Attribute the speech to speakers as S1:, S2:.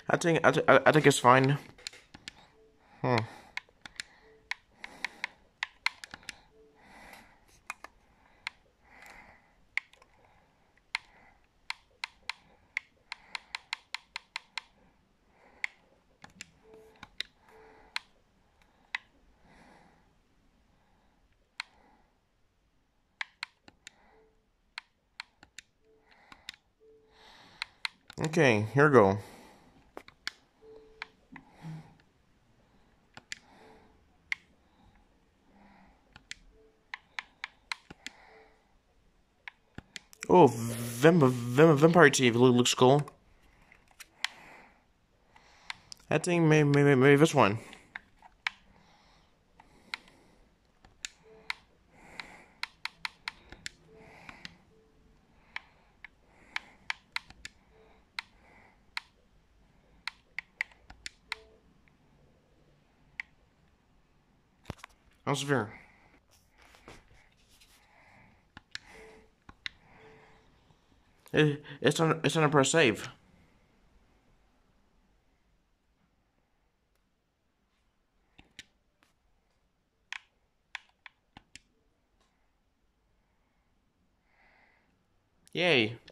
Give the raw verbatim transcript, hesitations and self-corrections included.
S1: I think I, th I think it's fine. Hmm. Okay, here we go. Oh, Vamp Vamp Vampire T V looks cool. I think maybe maybe, maybe this one. How's it? It, it's on it's on a press save. Yay.